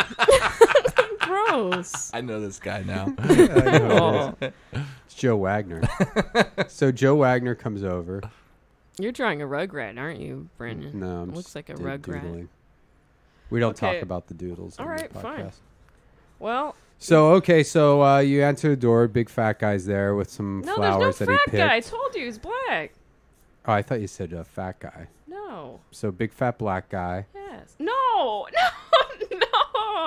Gross. I know this guy now. Oh. It's Joe Wagner. So Joe Wagner comes over. You're drawing a rugrat, aren't you, Brendon? No, I'm Looks just like a doo- rugrat. doodling. We don't Okay. talk about the doodles. All on the right, fine. podcast. Well, So okay, so uh, you answer the door. Big fat guy's there with some no, flowers there's no that fat he guy. I picked. told you he's black. Oh, I thought you said a fat guy. No. So big fat black guy. Yes. No. No.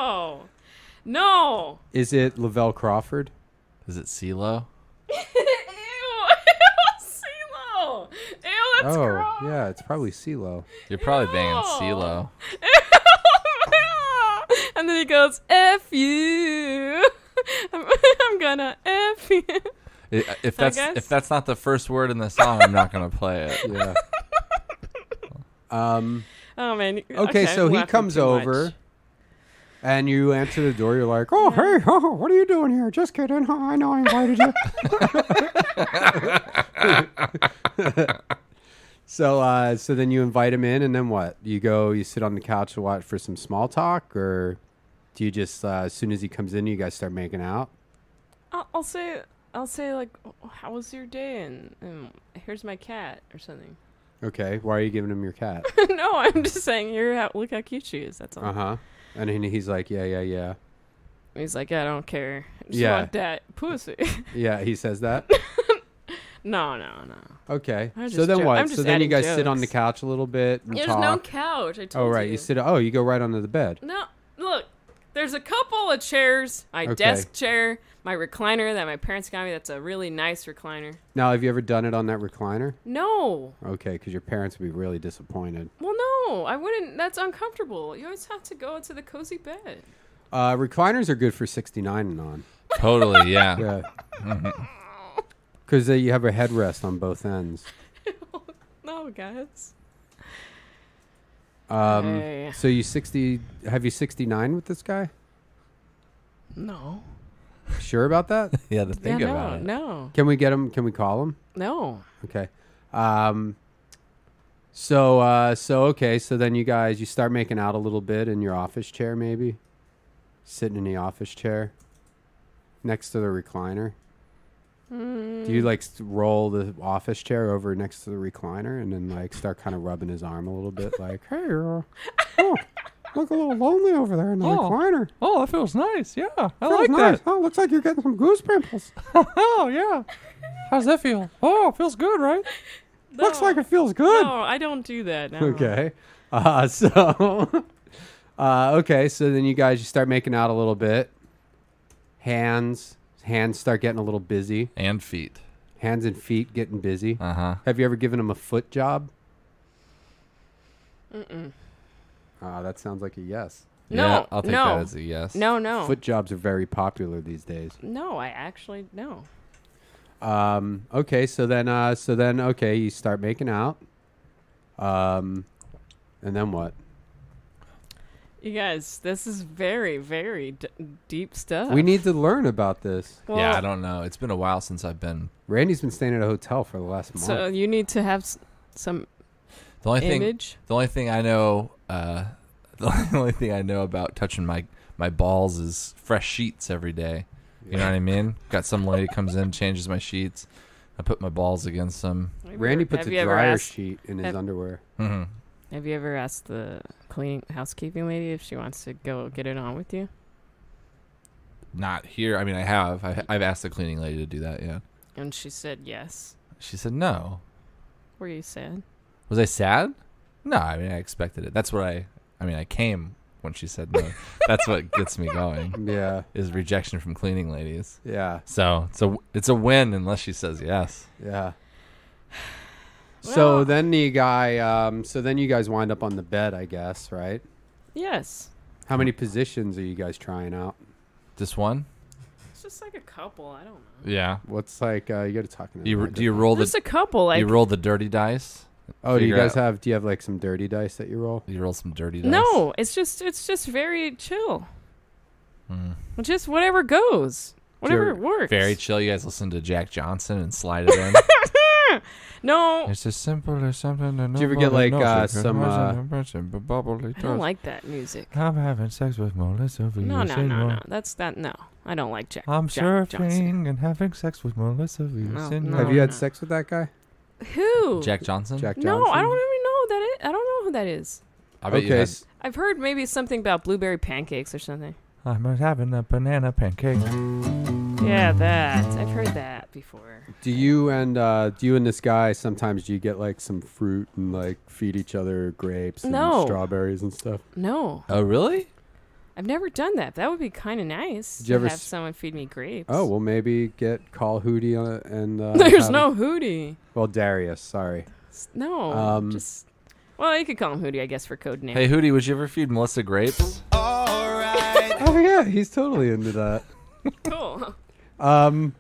No. No. Is it Lavelle Crawford? Is it CeeLo? Ew. CeeLo. Ew, that's oh, gross. yeah, it's probably CeeLo. You're probably banging Ew. CeeLo. And then he goes, F you. I'm, I'm gonna F you. I- If that's guess? if that's not the first word in the song, I'm not gonna play it. Yeah. um. Oh, man. Okay, Okay, so I'm he laughing comes too over, much. and you answer the door. You're like, "Oh, hey, oh, what are you doing here? Just kidding. Huh? I know I invited you." so, uh, so then you invite him in, and then what? You go, you sit on the couch to watch for some small talk, or do you just, uh, as soon as he comes in, you guys start making out? I'll, I'll say, I'll say like, "Oh, how was your day? And, and here's my cat or something. Okay, why are you giving him your cat? No, I'm just saying, here, how, look how cute she is. That's all. Uh huh. And then he's like, "Yeah, yeah, yeah, He's like, I don't care. I just Yeah. want that pussy. yeah." He says that. No, no, no. Okay. I'm So just then jo- what? I'm So just then you adding guys sit on the jokes. couch a little bit and There's talk. no couch. I told Oh you. right, you sit. Oh, you go right onto the bed. No, look. There's a couple of chairs. My Okay. desk chair, my recliner that my parents got me. That's a really nice recliner. Now, have you ever done it on that recliner? No. Okay, because your parents would be really disappointed. Well, no. I wouldn't. That's uncomfortable. You always have to go into the cozy bed. Uh, recliners are good for sixty-nine and on. Totally, yeah. Yeah. Because uh, you have a headrest on both ends. No, guys. Um, Hey. So you sixty? Have you sixty-nine with this guy? No. Sure about that? Yeah, to think yeah, no, about it. no, Can we get him? Can we call him? no. Okay. Um, so uh, so okay. So then you guys you start making out a little bit in your office chair, maybe sitting in the office chair next to the recliner. Mm. Do you like st- roll the office chair over next to the recliner and then like start kind of rubbing his arm a little bit, like, "Hey, uh, oh, look a little lonely over there in the Oh, recliner. Oh, that feels nice. Yeah, I Feels like nice. that. Oh, looks like you're getting some goose pimples. Oh, yeah. How's that feel? Oh, it feels good, right? No. Looks like it feels good." No, I don't do that. No. Okay. Uh, so, uh, okay. So then you guys, you start making out a little bit. Hands, hands start getting a little busy. And feet. Hands and feet getting busy. Uh huh. Have you ever given him a foot job? Mm-mm. Uh, that sounds like a yes. No, Yeah, I'll take no. that as a yes. No, no. Foot jobs are very popular these days. No, I actually no. Um, okay, so then, uh, so then, okay, you start making out. Um, and then what? You guys, this is very, very d- deep stuff. We need to learn about this. Well, yeah, I don't know. It's been a while since I've been. Randy's been staying at a hotel for the last month. So you need to have s- some The only thing. image. The only thing I know. Uh, the only thing I know about touching my my balls is fresh sheets every day. You know what I mean? Got some lady comes in, changes my sheets. I put my balls against them. Have you Randy ever- puts have a you ever dryer asked- sheet in his have- underwear. Mm-hmm. Have you ever asked the cleaning housekeeping lady if she wants to go get it on with you? Not here. I mean, I have. I, I've asked the cleaning lady to do that. Yeah. And she said yes. She said no. Were you sad? Was I sad? No. I mean, I expected it. That's what I. I mean, I came when she said no. That's what gets me going. Yeah, Is rejection from cleaning ladies. yeah, So it's a it's a win unless she says yes. yeah. So Well- then the guy, um, so then you guys wind up on the bed, I guess, right? Yes. How many positions are you guys trying out? Just one? It's just like a couple. I don't know. Yeah. What's like, uh, you got to talk. in Do you the do you roll Just the a couple. Like you roll the dirty dice? Oh, do you figure guys out- have? Do you have like some dirty dice that you roll? You roll some dirty dice. no. It's just it's just very chill. Mm. Just whatever goes. Whatever Sure. works. Very chill. You guys listen to Jack Johnson and slide it in. No, It's as simple as something that Did you ever get, nobody like, knows. uh, It can some, rise uh, an impression, but bubbly I don't does. like that music. I'm having sex with Melissa No, no, no, Villasenor. no. That's that. No, I don't like Jack. I'm Jack surfing Johnson. and having sex with Melissa Villasenor. no. have you had no. sex with that guy, Who? Jack Johnson? Jack Johnson? No, I don't even know that. It, I don't know who that is. I bet you Okay, had, s- I've heard maybe something about blueberry pancakes or something. I'm having a banana pancake. Yeah, that. I've heard that before. do you and uh, do you and this guy sometimes do you get like some fruit and like feed each other grapes and No. strawberries and stuff? No. Oh, really? I've never done that. That would be kind of nice Did to you ever have s- someone feed me grapes. Oh, well, maybe get call Hootie on it and uh, There's have no him- Hootie. Well, Darius, sorry. S- No, Um, just well, you could call him Hootie, I guess, for code name. Hey, Hootie, would you ever feed Melissa grapes? Oh yeah, he's totally into that. Cool. Um,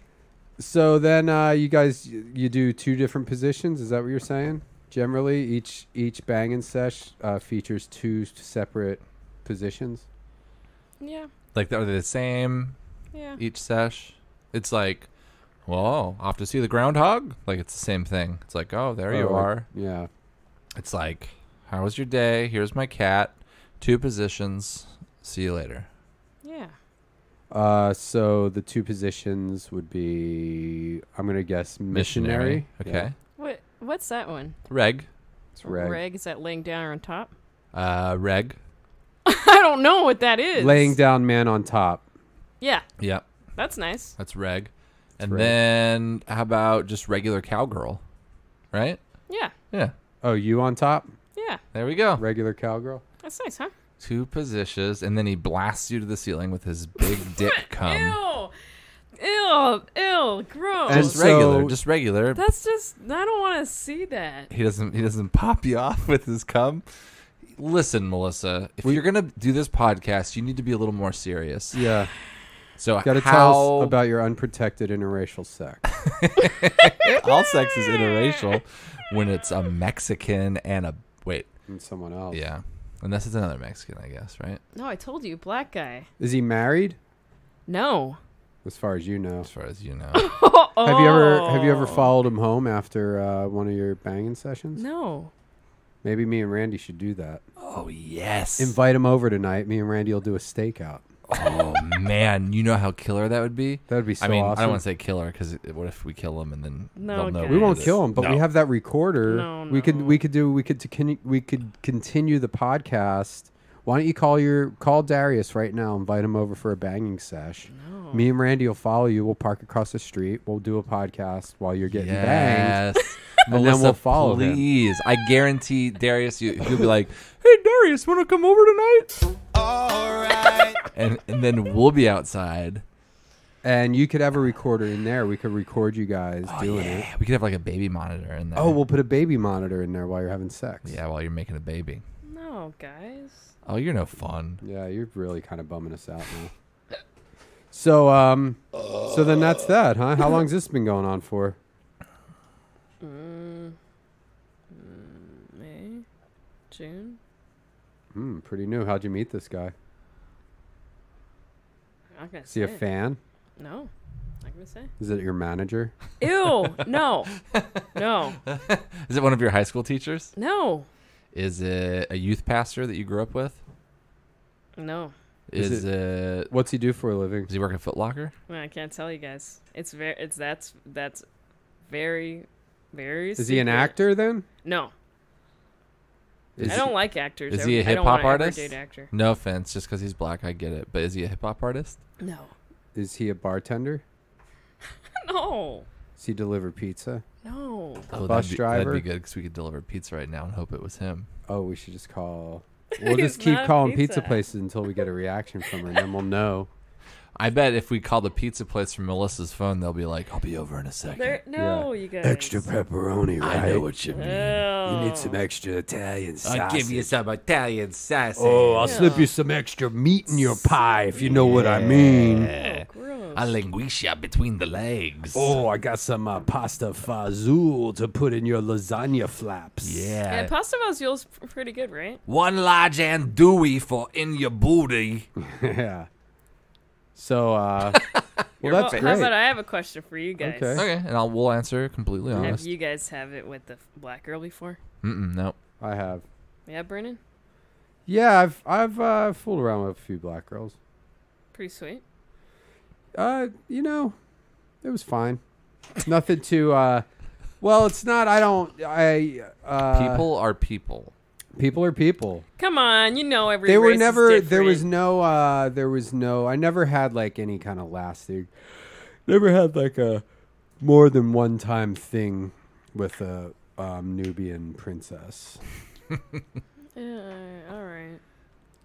so then uh, you guys y- you do two different positions. Is that what you're saying? Generally, each each banging sesh uh, features two separate positions. Yeah, Like, are they the same yeah. each sesh? It's like, whoa, off to see the groundhog? Like, it's the same thing. It's like, oh, there you Oh, are. Yeah. It's like, how was your day? Here's my cat. Two positions. See you later. Yeah. Uh, so the two positions would be, I'm gonna guess missionary. Okay. Yeah, What? What's that one? Reg. it's reg. Reg. Is that laying down or on top? Uh, reg. I don't know what that is. Laying down man on top. Yeah, Yep. that's nice. That's reg. And reg. then how about just regular cowgirl? Right? Yeah, Yeah. Oh, you on top? yeah. There we go. Regular cowgirl. That's nice, huh? Two positions, and then he blasts you to the ceiling with his big dick cum. Ew. Ew. Ew. Gross. And Just so- regular, just regular. That's just. I don't want to see that. He doesn't. He doesn't pop you off with his cum. Listen, Melissa, if you're gonna do this podcast, you need to be a little more serious. Yeah. So Got to how tell us about your unprotected interracial sex. all sex is interracial when it's a Mexican and a wait, And someone else. yeah, unless it's another Mexican, I guess, right? No, I told you, black guy. Is he married? No. As far as you know. As far as you know. Have you ever have you ever Oh. followed him home after uh, one of your banging sessions? No. Maybe me and Randy should do that. Oh yes. Invite him over tonight. Me and Randy will do a stakeout. Oh man, you know how killer that would be. That would be so I mean, awesome. I don't want to say killer because what if we kill him and then No, they'll know guys. we what won't it kill is. him, but we No. have that recorder. No, We could no. we could do we could to con- we could continue the podcast. Why don't you call your call Darius right now? Invite him over for a banging sesh. No. Me and Randy will follow you. We'll park across the street. We'll do a podcast while you're getting banged. Yes. And then Melissa, we'll follow him. please. I guarantee Darius, you, he'll be like, "Hey, Darius, want to come over tonight?" All right. and and then we'll be outside. And you could have a recorder in there. We could record you guys Oh, doing yeah. it. We could have like a baby monitor in there. Oh, we'll put a baby monitor in there while you're having sex. yeah, while you're making a baby. No, guys. Oh, you're no fun. Yeah, you're really kind of bumming us out now. So, um, so then that's that, huh? How long's this been going on for? Mm, mm, May, June. Hmm, pretty new. How'd you meet this guy? I'm not gonna Is he say. a fan? No, not gonna say. Is it your manager? Ew. No. No. Is it one of your high school teachers? No. Is it a youth pastor that you grew up with? No. Is, Is it, What's he do for a living? Does he work at Foot Locker? Well, I can't tell you guys. It's very. It's that's that's very, very. Is he an secret. actor then? No. Is I don't like actors. is I- he a I don't hip-hop wanna ever artist? date actor. No offense, just because he's black, I get it. But is he a hip hop artist? No. Is he a bartender? No. Does he deliver pizza? No. Oh, Bus that'd be, driver? That'd be good because we could deliver pizza right now and hope it was him. Oh, we should just call. We'll He's just keep not calling pizza. pizza. places until we get a reaction from her, and then we'll know. I bet if we call the pizza place from Melissa's phone, they'll be like, "I'll be over in a second." There. No, you guys. pepperoni, I know what you mean. Ew. extra Italian I'll give you some Italian sausage. Oh, I'll Yeah. slip you some extra meat in your pie if you know what I mean. Oh, gross. a linguiça between the legs. Oh, I got some uh, pasta fazool to put in your lasagna flaps. yeah. Yeah, pasta vaziole's p- pretty good, right? One large andouille for in your booty. yeah. So, uh, well, that's Well, great. how about I have a question for you guys? Okay. Okay, and I'll we'll answer completely Have honest. you guys have it with the f- black girl before? Mm-mm, no. I have. Yeah, Brendon? Yeah, I've I've uh, fooled around with a few black girls. Pretty sweet. Uh, you know, it was fine. Nothing to. Uh, well, it's not. I don't. I. Uh, People are people. People are people. Come on, you know every They were race is never. There was different. no. Uh, there was no. I never had like any kind of lasting. Never had like a more than one time thing with a um, Nubian princess. Yeah, all right. Uh,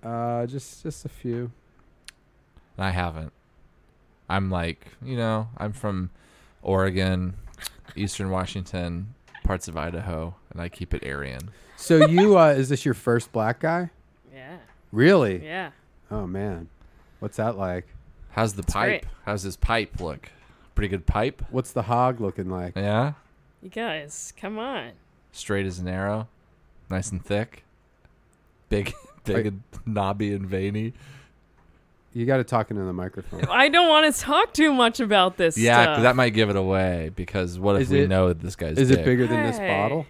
Uh, just just a few. I haven't. I'm like, you know, I'm from Oregon, Eastern Washington, parts of Idaho, and I keep it Aryan. So you, uh, is this your first black guy? Yeah. Really? Yeah. Oh man, what's that like? How's the It's pipe? great. How's his pipe look? Pretty good pipe? What's the hog looking like? Yeah? You guys, come on. Straight as an arrow? Nice and thick? Big, big and knobby and veiny? You got to talk into the microphone. I don't want to talk too much about this Yeah, stuff. 'cause that might give it away, because what if Is we it- know this guy's Is dick? it bigger than this Hey. bottle?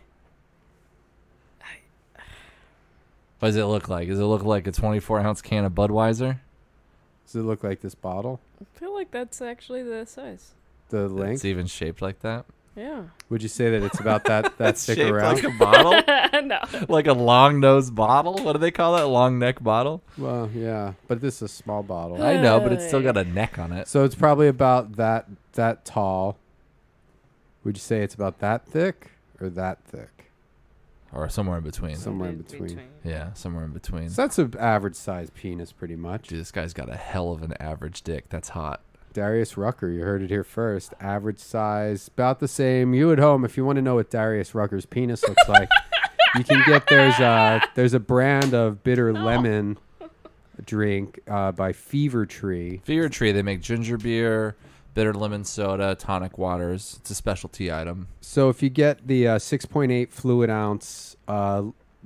What does it look like? Does it look like a twenty-four ounce can of Budweiser? Does it look like this bottle? I feel like that's actually the size. The length? It's even shaped like that? Yeah. Would you say that it's about that that thick Shaped around? like a bottle? No. Like a long nosed bottle? What do they call that? Long neck bottle? Well, yeah, but this is a small bottle. I know, but it's still got a neck on it. So it's probably about that that tall. Would you say it's about that thick or that thick? Or somewhere in between. Somewhere in between. Yeah, somewhere in between. So that's an average size penis, pretty much. Dude, this guy's got a hell of an average dick. That's hot. Darius Rucker, you heard it here first. Average size, about the same. You at home, if you want to know what Darius Rucker's penis looks like, you can get there's a there's a brand of bitter lemon drink uh, by Fever Tree. Fever Tree, they make ginger beer, bitter lemon soda, tonic waters. It's a specialty item. So if you get the uh, six point eight fluid ounce uh,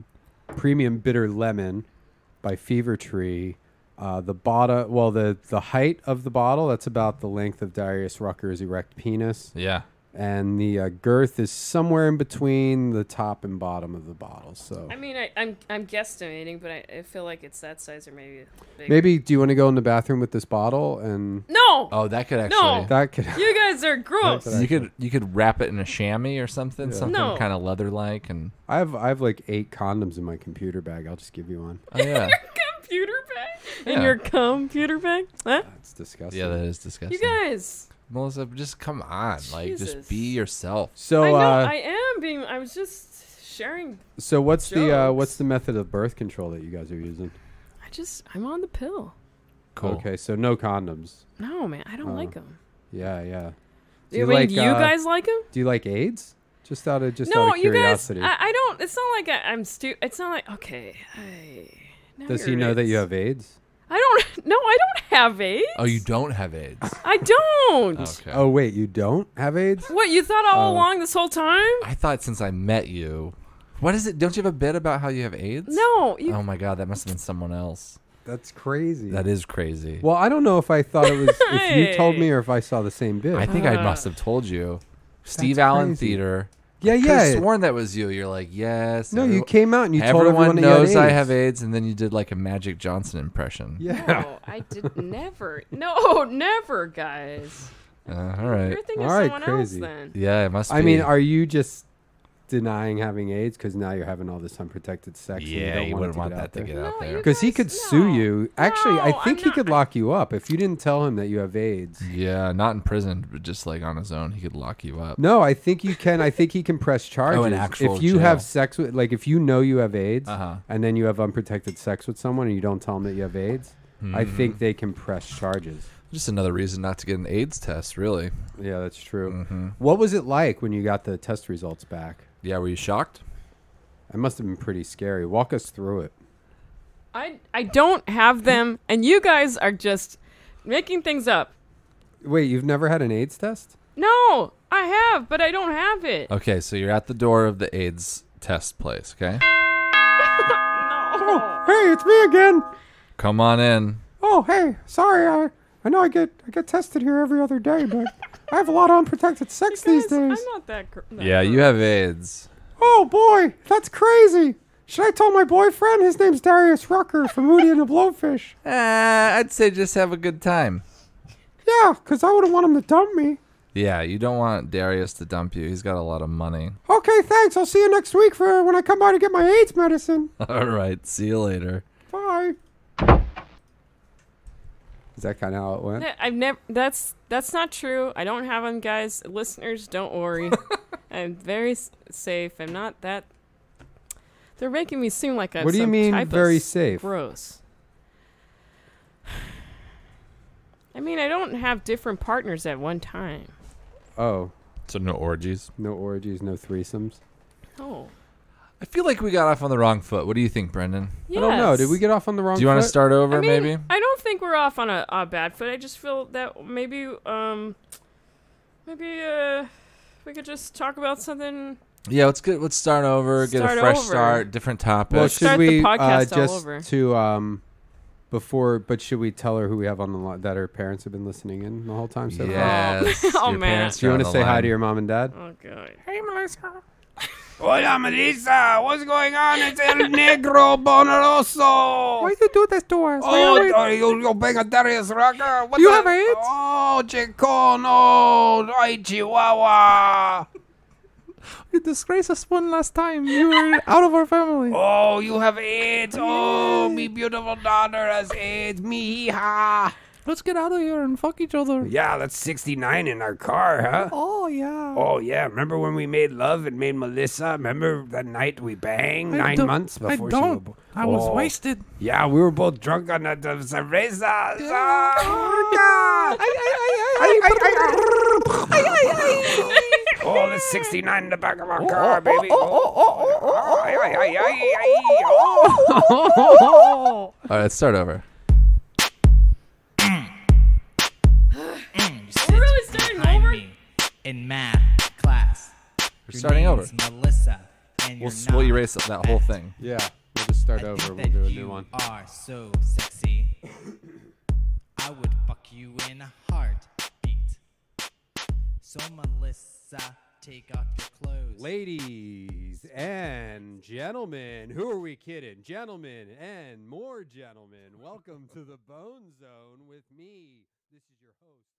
premium bitter lemon by Fever Tree, uh, the bottom, well, the the height of the bottle, that's about the length of Darius Rucker's erect penis, Yeah. and the uh, girth is somewhere in between the top and bottom of the bottle. So I mean, I, I'm I'm guesstimating, but I, I feel like it's that size or maybe bigger. maybe, do you want to go in the bathroom with this bottle and No. Oh, that could actually. No. that could? You guys are gross. That You could you could wrap it in a chamois or something, Yeah. something No. kind of leather like, and I have I have like eight condoms in my computer bag. I'll just give you one. oh yeah, Computer bag? In Yeah. your computer bag? Huh? That's disgusting. yeah, that is disgusting. You guys. Melissa, just come on, like Jesus. just be yourself. So I know uh, I am being. I was just sharing. so what's the uh, Jokes. what's the method of birth control that you guys are using? I just. I'm on the pill. Cool. Okay, so no condoms. No, man, I don't Oh. like them. Yeah, yeah. Do you, mean, do you uh, guys like them? Do you like AIDS? Just out of just No, out of you guys. curiosity. I, I don't. It's not like I, I'm stupid. It's not like okay. I, now Does he you're know that you AIDS. have AIDS? I don't. No, I don't have AIDS. Oh, you don't have AIDS. I don't. Okay. Oh wait, you don't have AIDS? What, you thought all Oh. along this whole time? I thought since I met you, what is it? Don't you have a bit about how you have AIDS? No, you. Oh my god, that must have been someone else. That's crazy. That is crazy. Well, I don't know if I thought it was if you told Hey. me or if I saw the same bit. I think I Uh. must have told you. Steve That's Allen crazy. Theater. yeah, I yeah. sworn that was you. You're like, yes. No, you everyone- came out and you told everyone everyone that you had knows I AIDS. have AIDS, and then you did like a Magic Johnson impression. Yeah. No, I did never. No, never, guys. Uh, all right. You're thinking All of right, someone crazy. else then. Yeah, it must be. I mean, are you just denying having AIDS because now you're having all this unprotected sex? and you yeah, don't you want it wouldn't to want get that out to there? get out No, there. you Because he guys- could sue no. you. Actually, I No, think I'm he not- could lock you up if you didn't tell him that you have AIDS. Yeah, not in prison, but just like on his own, he could lock you up. No, I think you can. I think he can press charges. Oh, an actual if you jail. have sex with, like, if you know you have AIDS, Uh huh. and then you have unprotected sex with someone, and you don't tell them that you have AIDS, I Mm-hmm. think they can press charges. Just another reason not to get an AIDS test, really. Yeah, that's true. Mm-hmm. What was it like when you got the test results back? Yeah, were you shocked? It must have been pretty scary. Walk us through it. I I don't have them, and you guys are just making things up. Wait, you've never had an AIDS test? No, I have, but I don't have it. Okay, so you're at the door of the AIDS test place, okay? No. Hey, it's me again. Come on in. Oh, hey, sorry. I I know I get I get tested here every other day, but I have a lot of unprotected sex You these guys, I'm days. not that. Gr- that Yeah, you gross. have AIDS. Oh boy, that's crazy. Should I tell my boyfriend? His name's Darius Rucker from Hootie and the Blowfish. Uh, I'd say just have a good time. Yeah, because I wouldn't want him to dump me. Yeah, you don't want Darius to dump you. He's got a lot of money. Okay, thanks. I'll see you next week for when I come by to get my AIDS medicine. All right, see you later. Bye. Is that kind of how it went? Yeah, I've never. That's that's not true. I don't have them, guys. Listeners, don't worry. I'm very s- safe. I'm not that. They're making me seem like I'm. What do you some mean type of very s- safe? Gross. I mean, I don't have different partners at one time. Oh, So no orgies. no orgies, no threesomes. Oh. I feel like we got off on the wrong foot. What do you think, Brendan? Yes. I don't know. Did we get off on the wrong Do you want to foot? start over, I mean, maybe? I don't think we're off on a, a bad foot. I just feel that maybe, um, maybe, uh, we could just talk about something. Yeah, let's get let's start over, get Start a fresh over. start, different topic. Well, Start should the we uh, podcast all just over. to um before? But should we tell her who we have on the line? That her parents have been listening in the whole time so far. yes. Oh, Your man. parents Do you are want on to the say hi line. to your mom and dad? Oh, God. Hey, Melissa. Hola, Melissa. What's going on? It's El Negro Bonoroso. Why you do this to us? Oh, oh, you, you bang a Darius Rucker? What You the- have AIDS? Oh, Chico, no. Ay, Chihuahua. You disgraced us one last time. You were out of our family. Oh, you have AIDS. Oh, me beautiful daughter has AIDS. Me, ha. Let's get out of here and fuck each other. Yeah, that's sixty-nine in our car, huh? Oh, yeah. Oh, yeah. Remember when we made love and made Melissa? Remember that night we banged I nine don't- months I before don't. she was... I was Oh. wasted. Yeah, we were both drunk on that uh, cerveza. Oh, God. Oh, there's sixty-nine in the back of our car, baby. Oh, ay, ay, ay, ay, ay, oh. All right, let's start over. And you sit We're really starting behind over? me in math class. We're starting over. name's Melissa, and We'll you're we'll not erase that whole fat. thing. Yeah, we'll just start I over. think We'll that do a you new one. are so sexy. I would fuck you in a heartbeat. So Melissa, take off your clothes. Ladies and gentlemen, who are we kidding? Gentlemen and more gentlemen, welcome to the Bone Zone with me. This is your host.